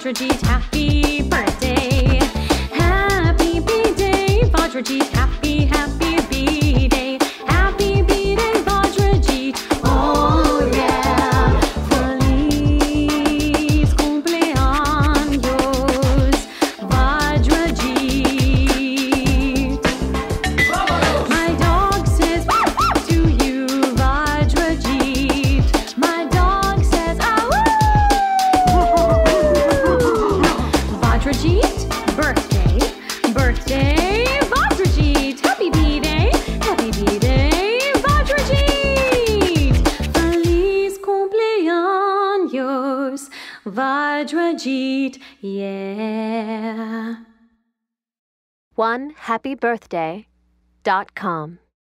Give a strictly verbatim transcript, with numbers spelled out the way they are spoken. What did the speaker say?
Vajrajeet, happy birthday. Happy B-Day, Vajrajeet, happy, happy B-Day. Happy B-Day, Vajrajeet, oh yeah. Feliz cumpleaños, Vajrajeet. My dog says to you, Vajrajeet. My dog says, ah, Vajrajeet, birthday, birthday, Vajrajeet. Happy B-Day, happy B-Day, Vajrajeet. Feliz cumpleaños, Vajrajeet, yeah. one happy birthday dot com